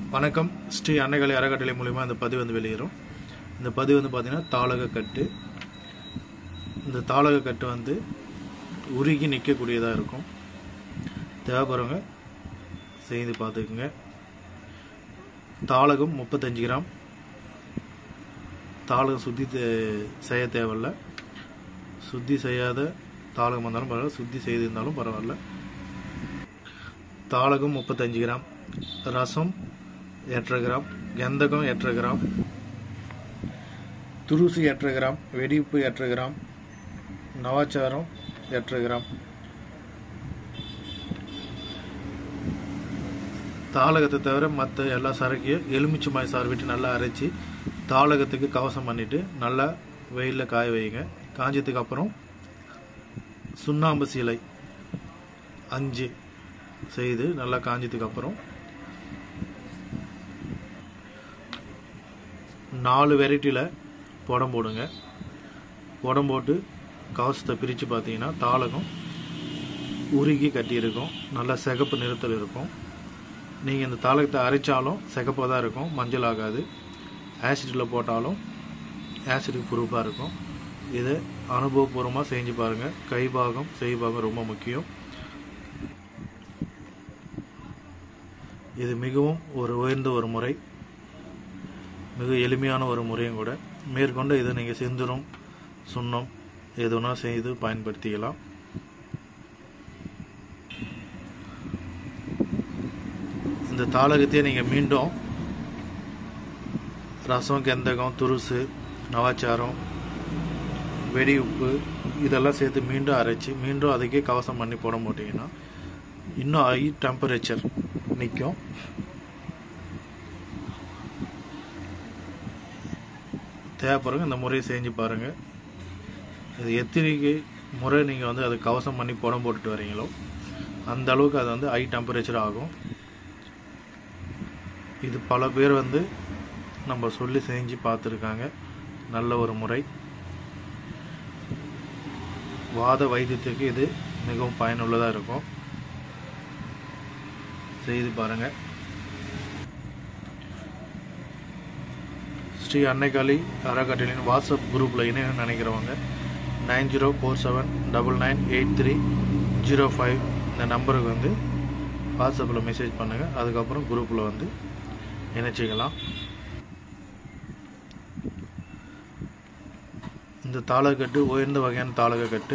வணக்கம். ஸ்ரீ அன்னைக்கலை அறக்கட்டளை மூலிமா இந்த பதிவு வந்து வெளியேறும். இந்த பதிவு வந்து பார்த்திங்கன்னா தாளக கட்டு. இந்த தாளக கட்டு வந்து உருகி நிற்கக்கூடியதாக இருக்கும். தேவைப்படுறவங்க செய்து பார்த்துக்குங்க. தாளகம் 35 கிராம். தாளகம் சுத்தி செய்ய தேவையில்லை. சுத்தி செய்யாத தாளகம் வந்தாலும் பரவாயில்ல, சுத்தி செய்திருந்தாலும் பரவாயில்ல. தாளகம் 35 கிராம், ரசம் 8 கிராம், கந்தகம் 8 கிராம், துருசு 8 கிராம், வெடிப்பு 8 கிராம், நவாச்சாரம் 8 கிராம். தாளகத்தை தவிர மற்ற எல்லா சரக்கையும் எலுமிச்சை மாய் சாறு விட்டு நல்லா அரைச்சி தாளகத்துக்கு கவசம் பண்ணிவிட்டு நல்லா வெயிலில் காய வைங்க. காஞ்சதுக்கு அப்புறம் சுண்ணாம்பு சீலை 5 செய்து நல்லா காஞ்சதுக்கு அப்புறம் 4 வெரைட்டியில் புடம் போடுங்க. புடம் போட்டு கவசத்தை பிரித்து பார்த்தீங்கன்னா தாளகம் உருகி கட்டியிருக்கும். நல்லா சிகப்பு நிறத்தில் இருக்கும். நீங்கள் இந்த தாளகத்தை அரைச்சாலும் சிகப்பாக தான் இருக்கும், மஞ்சள் ஆகாது. ஆசிடில் போட்டாலும் ஆசிடுக்கு ப்ரூஃபாக இருக்கும். இதை அனுபவபூர்வமாக செஞ்சு பாருங்கள். கை பாகம் செய் பாகம் ரொம்ப முக்கியம். இது மிகவும் உயர்ந்த ஒரு முறை, மிக எளிமையான ஒரு முறையும் கூட. மேற்கொண்டு இதை நீங்கள் செந்தூரம் சுண்ணம் எதுனா செய்து பயன்படுத்திக்கலாம். இந்த தாளகத்தையே நீங்கள் மீண்டும் ரசம், கந்தகம், துருசு, நவாச்சாரம், வெடி உப்பு இதெல்லாம் சேர்த்து மீண்டும் அரைச்சி மீண்டும் அதுக்கே கவசம் பண்ணி போட மாட்டிங்கன்னா இன்னும் ஹை டெம்பரேச்சர் நிற்கும். தேவைப்படுறவங்க இந்த முறையை செஞ்சு பாருங்கள். இது எத்தனை முறை நீங்கள் வந்து அது கவசம் பண்ணி புடம் போட்டுட்டு வரீங்களோ அந்த அளவுக்கு அது வந்து ஹை டெம்பரேச்சர் ஆகும். இது பல பேர் வந்து நம்ம சொல்லி செஞ்சு பார்த்துருக்காங்க. நல்ல ஒரு முறை. வாத வைத்தியத்துக்கு இது மிகவும் பயனுள்ளதாக இருக்கும். செய்து பாருங்கள். ஸ்ரீ அன்னைக்கலை அறக்கட்டளையின் வாட்ஸ்அப் குரூப்பில் இணையன்னு நினைக்கிறவங்க 9047998305 இந்த நம்பருக்கு வந்து வாட்ஸ்அப்பில் மெசேஜ் பண்ணுங்கள். அதுக்கப்புறம் குரூப்பில் வந்து இணைச்சிக்கலாம். இந்த தாளகக்கட்டு உயர்ந்த வகையான தாளகக்கட்டு.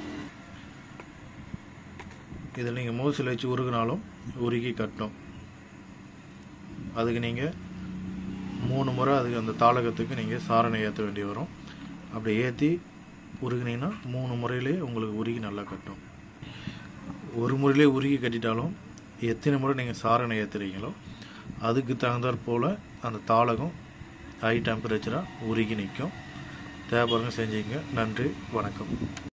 இதில் நீங்கள் மோசில் வச்சு உருகினாலும் உருகி கட்டும். அதுக்கு நீங்கள் 3 முறை அதுக்கு அந்த தாளகத்துக்கு நீங்கள் சாரணை ஏற்ற வேண்டி வரும். அப்படி ஏற்றி உருகினீங்கன்னா 3 முறையிலே உங்களுக்கு உருகி நல்லா கட்டும். ஒரு முறையிலே உருகி கட்டிட்டாலும் எத்தனை முறை நீங்கள் சாரணை ஏற்றுறீங்களோ அதுக்கு தகுந்தாற் போல் அந்த தாளகம் ஹை டெம்பரேச்சராக உருகி நிற்கும். தேவைப்படுங்க செஞ்சுங்க. நன்றி, வணக்கம்.